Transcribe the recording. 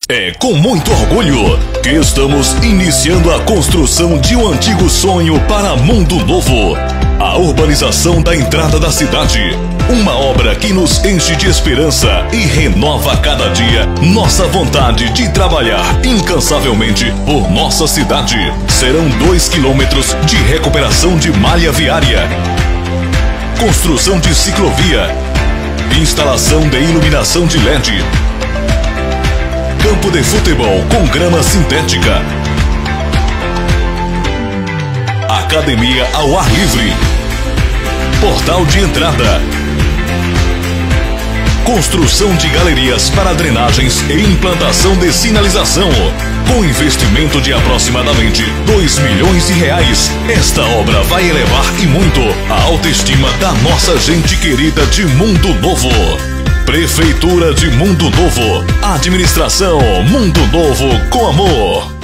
É com muito orgulho que estamos iniciando a construção de um antigo sonho para Mundo Novo. A urbanização da entrada da cidade. Uma obra que nos enche de esperança e renova a cada dia nossa vontade de trabalhar incansavelmente por nossa cidade. Serão 2 quilômetros de recuperação de malha viária, construção de ciclovia, instalação de iluminação de LED, campo de futebol com grama sintética, academia ao ar livre, portal de entrada, construção de galerias para drenagens e implantação de sinalização. Com investimento de aproximadamente R$2 milhões, esta obra vai elevar e muito a autoestima da nossa gente querida de Mundo Novo. Prefeitura de Mundo Novo. Administração Mundo Novo com amor.